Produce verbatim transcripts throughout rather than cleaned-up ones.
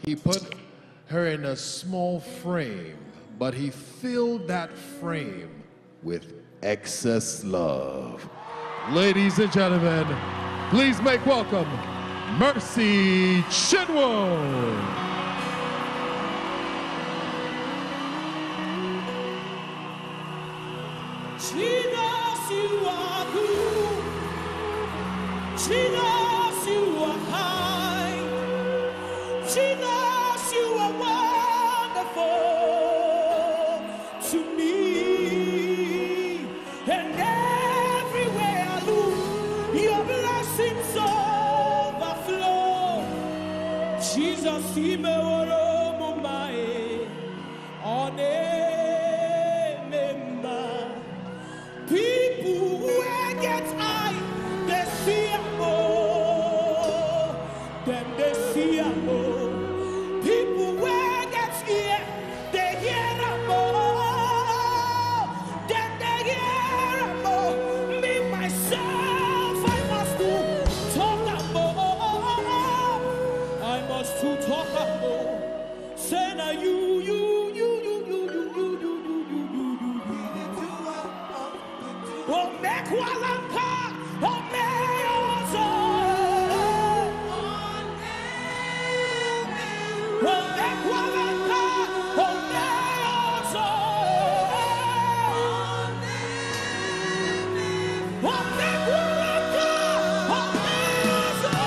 He put her in a small frame, but he filled that frame with excess love. Ladies and gentlemen, please make welcome Mercy Chinwo. Jesus, you are good. Jesus, you are high. Jesus, you are wonderful to me. And everywhere I look, your blessings overflow. Jesus, you me oro mumae on people who get high, they see a more, then they see a more. People who get here, they hear a more, then they hear a more. Me, myself, I must do talk a more. I must do talk a more. Say now you, you, you, you, you, you, you, you, you, you, you, you. Oh, make walanka, oh, meyozo. Oh, make walanka, oh, meyozo. Oh, make walanka, oh, meyozo.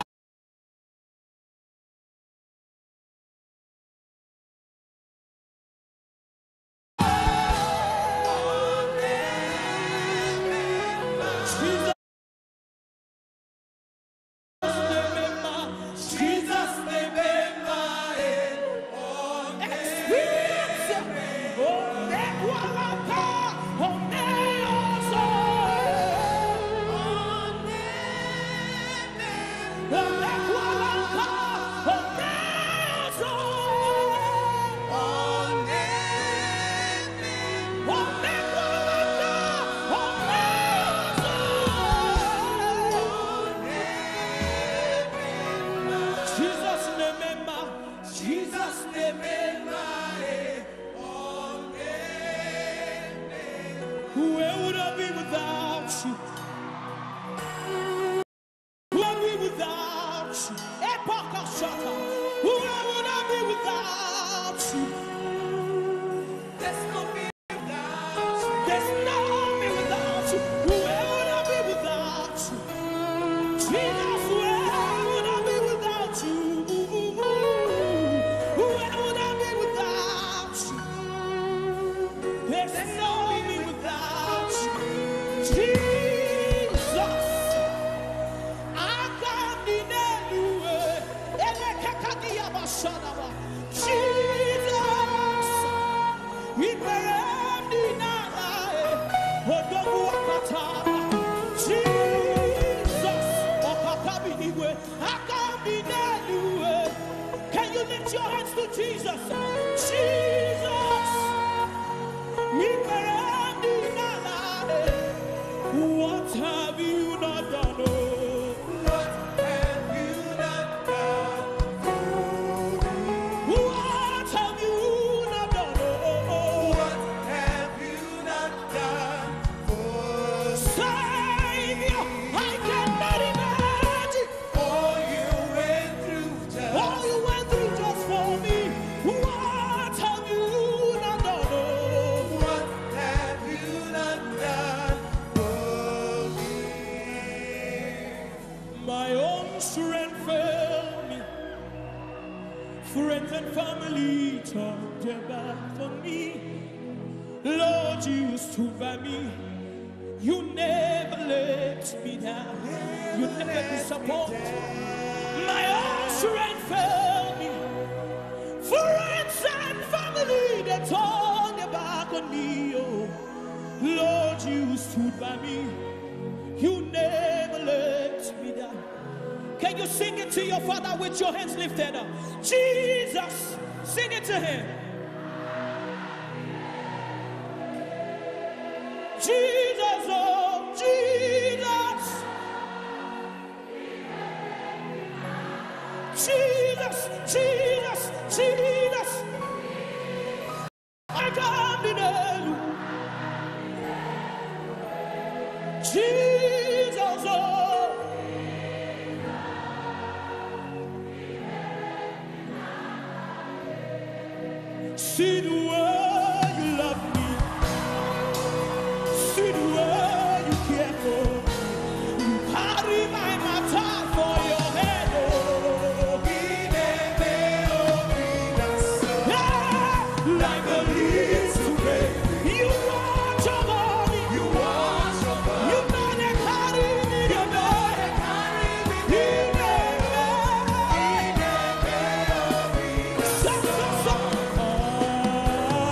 Where would I be without you? Where would I be without you? Epoch Shata. Where would I be without you? There's no me without you. There's no me without you. Where would I be without you? Jesus, where would I be without you? Where would I be without you? There's no me without you. Jesus, I can't deny you. Jesus, we can't deny. Jesus, I can't deny you. Can you lift your hands to Jesus? Jesus, we can't deny. What have you not done? Oh, what have you not done for me? What have you not done? Oh, what have you not done for Savior? I cannot imagine all you went through just, all you went through just for me. What have you not done? Oh, what have you not done for me? My own strength failed me. Friends and family turned their back on me. Lord, you stood by me. You never let me down. You never disappoint. My own strength failed me. Friends and family, they turned their back on me. Oh, Lord, you stood by me. You never let me down. Can you sing it to your Father with your hands lifted up? Jesus, sing it to him. Jesus, oh Jesus. Jesus, Jesus. Jesus, I can't deny you. Jesus, oh. See the way you love me. See the way you care for me. You carry my matter for your head, oh. Yeah, like a little baby. You want your money. You want your money. You know they carry me. You know they carry me. So, so, so.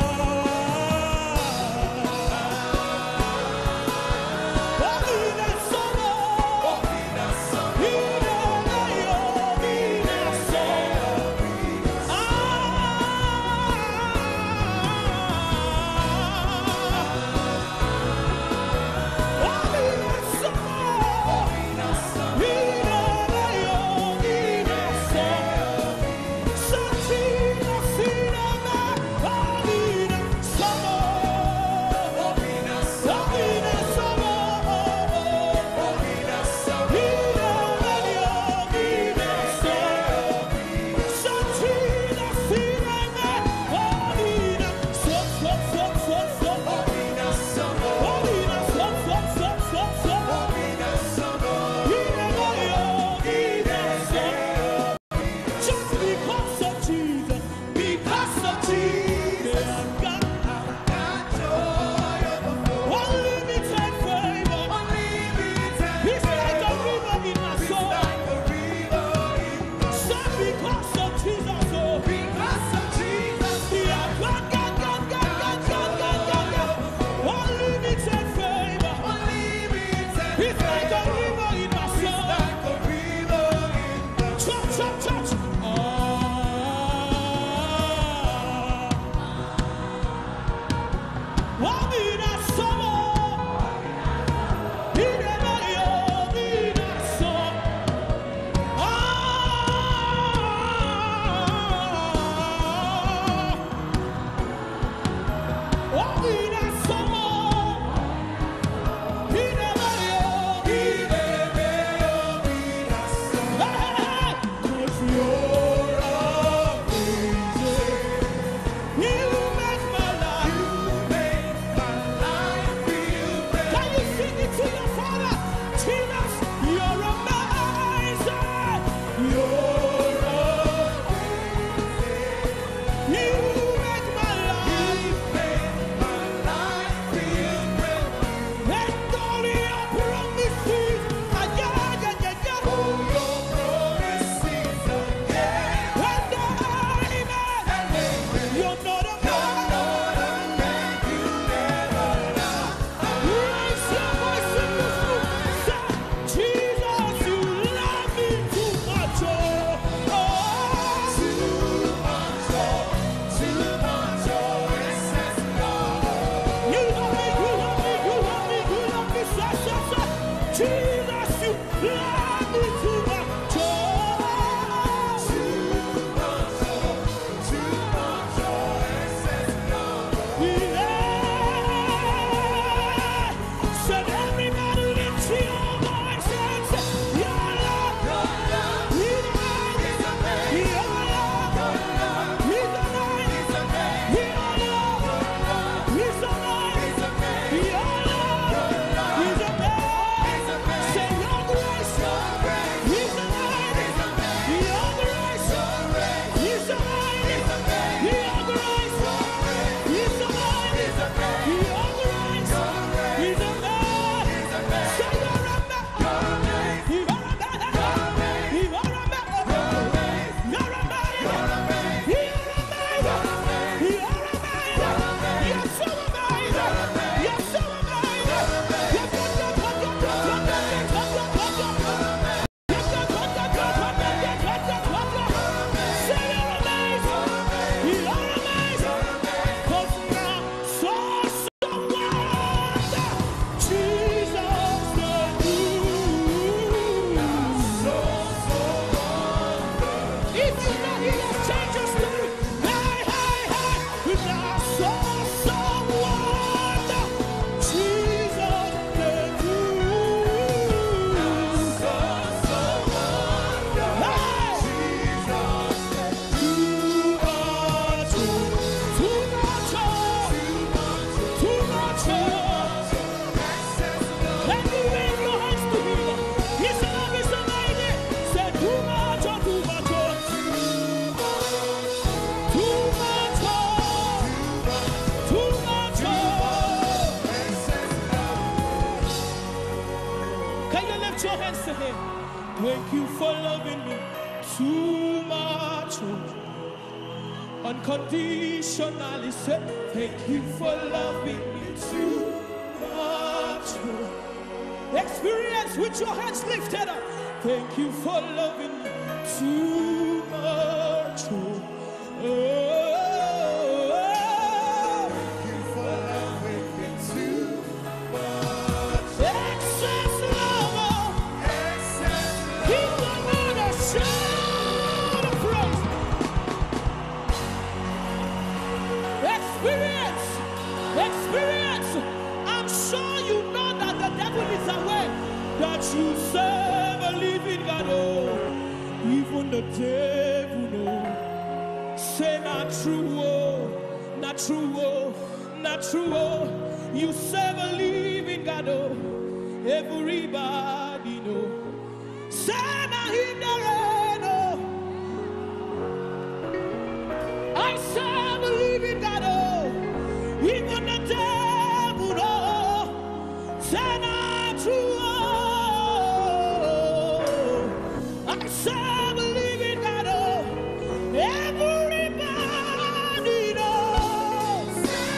Thank you for loving me too much. Oh. Unconditionally said, thank you for loving me too much. Oh. Experience with your hands lifted up. Thank you for loving me too much. Oh. Oh. Thank you for loving me too much. Excess love. Excess love. Give the Lord a shout of praise. Experience, experience. I'm sure you know that the devil is aware that you serve a living God. Oh, even the devil knows. Say not true, oh, not true, oh, not true, oh. You serve a living God. Oh, everybody know. Say not him there, no. I serve a living God. Oh, even the devil know. Say not true, oh. I serve a living God. Oh, everybody knows.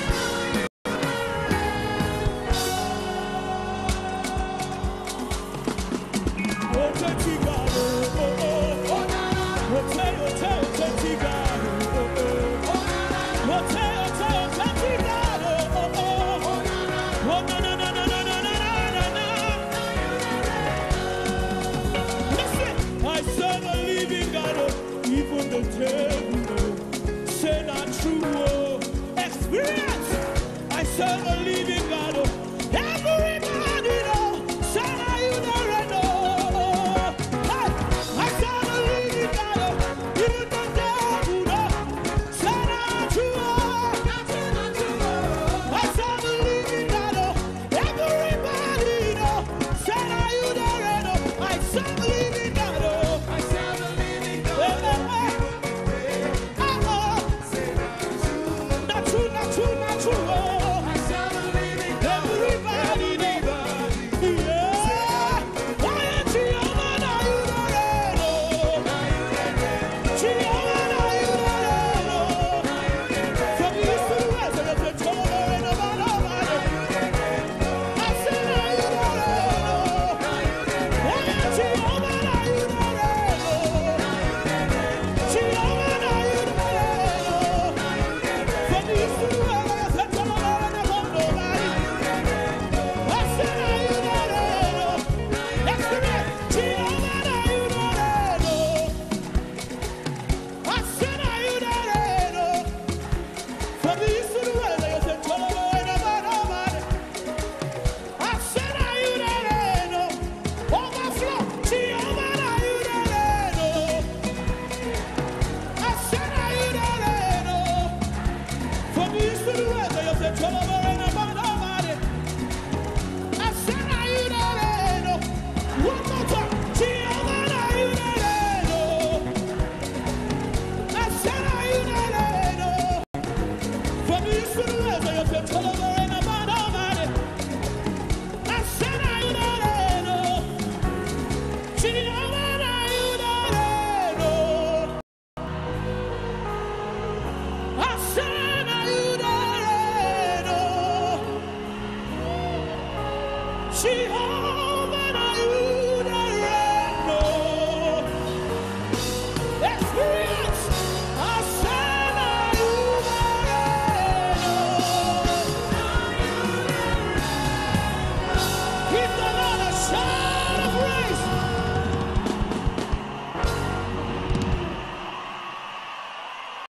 Oh, touchy God, oh, oh, oh. Oh, tell, oh, tell, touchy God, oh, oh, oh. Oh, tell, tell, touchy God, oh, oh, oh. Oh, na, na, na, na, na, na, na, na, na. Listen, I serve a living God, oh, even the devil know. Say not true, oh. Experience, I serve a living God, oh. Everybody know. Say now you know. I serve a living God, oh. Even the devil know. Say not true, oh. I serve a living God, oh. Everybody know. Say now you know. I serve a living God, oh. I serve a living God, oh. Not true, not true, not true, oh. I serve a living God. Everybody know. Yeah. Why ain't you over now you know? Jehovah now you know. From the east to the west, and the Jehovah and the man of man. I say now you know. Why ain't you over now you know? Jehovah now you know. From the east to the west, and the Jehovah and the man of man. I say now you know. Experience, Jehovah now you know. I say now you know. From the east to the west, and the Jehovah and the man of man. I say now you know. Overflow, Jehovah now you know. I say now you know. From the east to the west, and the Jehovah and the man of man. I say now you know. One more time, Jehovah now you know. I say now you know. From the east to the west, and the Jehovah and the man of man. I say now you know. Jehovah now you know. I say now you know. Jehovah.